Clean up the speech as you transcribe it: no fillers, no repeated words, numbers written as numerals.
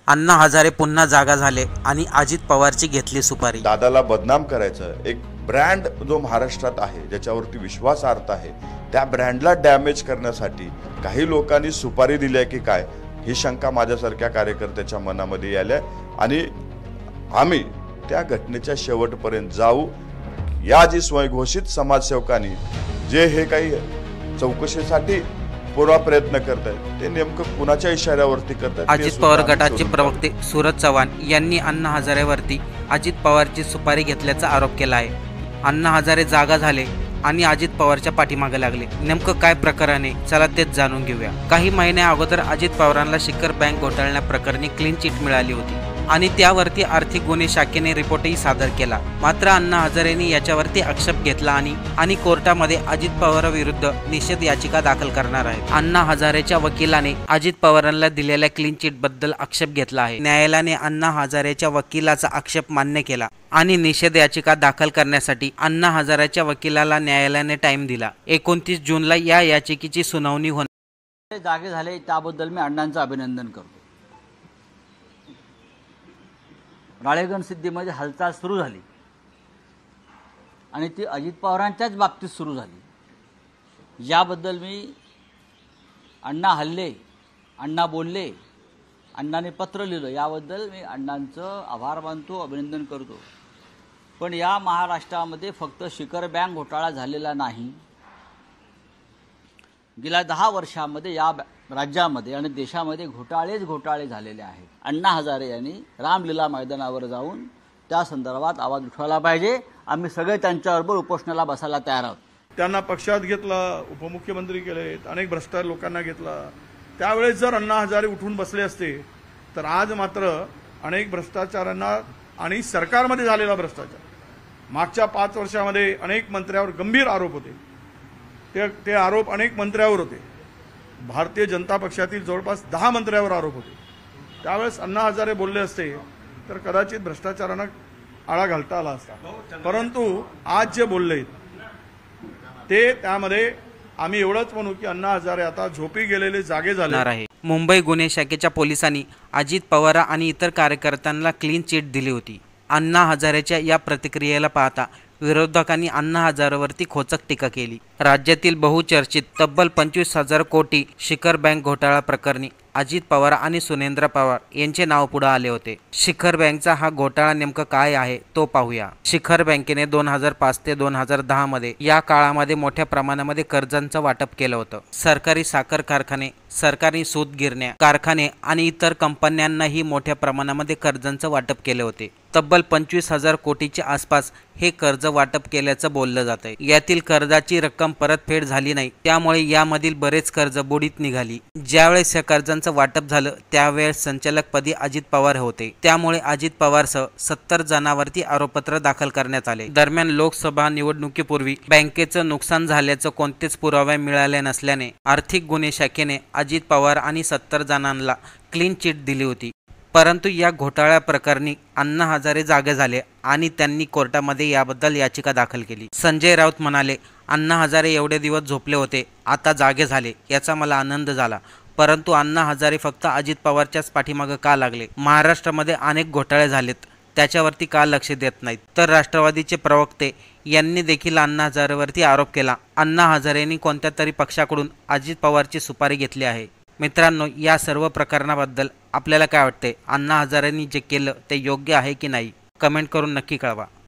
अण्णा हजारे पुन्हा जागा झाले आणि अजित पवारची घेतली सुपारी। दादाला बदनाम करायचं एक ब्रँड जो महाराष्ट्रात आहे ज्याच्यावरती विश्वासार्हता आहे त्या ब्रँडला डॅमेज करण्यासाठी काही लोकांनी सुपारी दिली आहे की काय ही शंका माझ्यासारख्या कार्यकर्त्याच्या मनामध्ये आली आणि आम्ही त्या घटनेच्या शेवटपर्यंत जाऊ। या जी स्वयंघोषित समाजसेवकांनी जे हे काही चौकशीसाठी पूरा प्रयत्न करतात ते नेमकं कुणाच्या इशाऱ्यावरती करतात। अजित पवार गटाचे प्रवक्ते सूरज चव्हाण यांनी अण्णा हजारेवरती अजित पवारची सुपारी घेतल्याचा आरोप केला आहे। अण्णा हजारे जागा झाले आणि अजित पवारच्या पाठीमागे लागले। नेमकं काय प्रकरण आहे चला तेच जाणून घेऊया। काही महिन्या अगोदर अजित पवारांना शिखर बँक घोटाळ्याप्रकरणी क्लीन चिट मिळाली होती आणि त्यावरती आर्थिक गुन्हे शाखेने रिपोर्टही सादर केला। मात्र अण्णा हजारेंनी याच्यावरती आक्षेप घेतला आणि कोर्टामध्ये अजित पवारांविरुद्ध निषेध याचिका दाखल करणार आहे। अण्णा हजारेच्या वकिलाने अजित पवारांना दिलेल्या क्लीन चिट बद्दल आक्षेप घेतला आहे। न्यायालयाने अण्णा हजारेच्या वकिलाचा आक्षेप मान्य केला आणि निषेध याचिका दाखल करण्यासाठी अण्णा हजारेच्या वकिलाला न्यायालयाने टाइम दिला। 29 जूनला या याचिकेची सुनावणी होणार। जागे झाले त्याबद्दल मी अण्णांचं अभिनंदन करतो। राळेगण सिद्धीमध्ये हालचाल सुरू झाली आणि ती अजित पवारांच्याच बाबतीत सुरू झाली। याबद्दल मी अण्णा हल्ले, अण्णा बोलले, अण्णाने पत्र लिहिलं याबद्दल मी अण्णांचं आभार मानतो, अभिनंदन करतो। पण या महाराष्ट्रामध्ये फक्त शिखर बँक घोटाळा झालेला नाही, गेल्या 10 वर्षांमध्ये या राज्यामध्ये आणि देशामध्ये घोटाळे झालेले आहेत। अण्णा हजारे यांनी रामलीला मैदानावर जाऊन त्या संदर्भात आवाज उठवायला पाहिजे। आम्ही सगळे त्यांच्याबरोबर उपोषणाला बसायला तयार आहोत। त्यांना पक्षात घेतलं, उपमुख्यमंत्री केले, अनेक भ्रष्टाचार लोकांना घेतला। त्यावेळेस जर अण्णा हजारे उठून बसले असते तर आज मात्र अनेक भ्रष्टाचारांना आणि सरकारमध्ये झालेला भ्रष्टाचार मागच्या 5 वर्षामध्ये अनेक मंत्र्यावर गंभीर आरोप होते। ते आरोप अनेक मंत्र्यावर होते। भारतीय जनता पक्षातील जवळपास 10 मंत्र्यावर आरोप होते। त्यावेळेस अण्णा हजारे बोलले असते तर कदाचित भ्रष्टाचारांना आळा घालता आला असता। परंतु आज जे बोलले ते त्यामध्ये आम्ही एवढंच म्हणू की अण्णा हजारे आता झोपी गेलेले जागे झाले आहे। मुंबई गुन्हे शाखेच्या पोलिसांनी अजित पवार आणि इतर कार्यकर्त्यांना क्लीन चिट दिली होती। अण्णा हजारेच्या या प्रतिक्रियेला पाहता विरोधकांनी अण्णा हजारेवरती खोचक टीका केली। राज्यातील बहुचर्चित तब्बल 25,000 कोटी शिखर बँक घोटाळा प्रकरणी अजित पवार आणि सुनेंद्र पवार यांचे नाव पुढे आले होते। शिखर बँकचा हा घोटाळा नेमका काय आहे तो पाहूया। शिखर बँकेने 2005 ते 2010 मध्ये या काळामध्ये मोठ्या प्रमाणामध्ये कर्जांचं वाटप केलं होतं। सरकारी साखर कारखाने, सरकारी सूत गिरण्या कारखाने आणि इतर कंपन्यांनाही मोठ्या प्रमाणामध्ये कर्जांचं वाटप केले होते। तब्बल 25,000 कोटीच्या आसपास हे कर्ज वाटप केल्याचं बोललं जातंय। यातील कर्जाची रक्कम परतफेड झाली नाही, त्यामुळे यामधील बरेच कर्ज बुडीत निघाली। ज्यावेळेस या कर्जांचं वाटप झालं त्यावेळेस संचालकपदी अजित पवार होते, त्यामुळे अजित पवारसह 70 जणांवरती आरोपपत्र दाखल करण्यात आले। दरम्यान लोकसभा निवडणुकीपूर्वी बँकेचं नुकसान झाल्याचं कोणतेच पुरावे मिळाले नसल्याने आर्थिक गुन्हे शाखेने अजित पवार आणि 70 जणांना क्लीन चिट दिली होती। परंतु या घोटाळ्या प्रकरणी अण्णा हजारे जागे झाले आणि त्यांनी कोर्टामध्ये याबद्दल याचिका दाखल केली। संजय राऊत म्हणाले, अण्णा हजारे एवढे दिवस झोपले होते, आता जागे झाले याचा मला आनंद झाला। परंतु अण्णा हजारे फक्त अजित पवारच्याच पाठीमागे का लागले? महाराष्ट्रामध्ये अनेक घोटाळे झालेत, त्याच्यावरती का लक्ष देत नाहीत? तर राष्ट्रवादीचे प्रवक्ते यांनी देखील अण्णा हजारेवरती आरोप केला। अण्णा हजारेंनी कोणत्या तरी पक्षाकडून अजित पवारची सुपारी घेतली आहे। मित्रांनो, या सर्व प्रकरणाबद्दल आपल्याला काय वाटते? अण्णा हजारेंनी जे केलं ते योग्य आहे की नाही? कमेंट करून नक्की कळवा।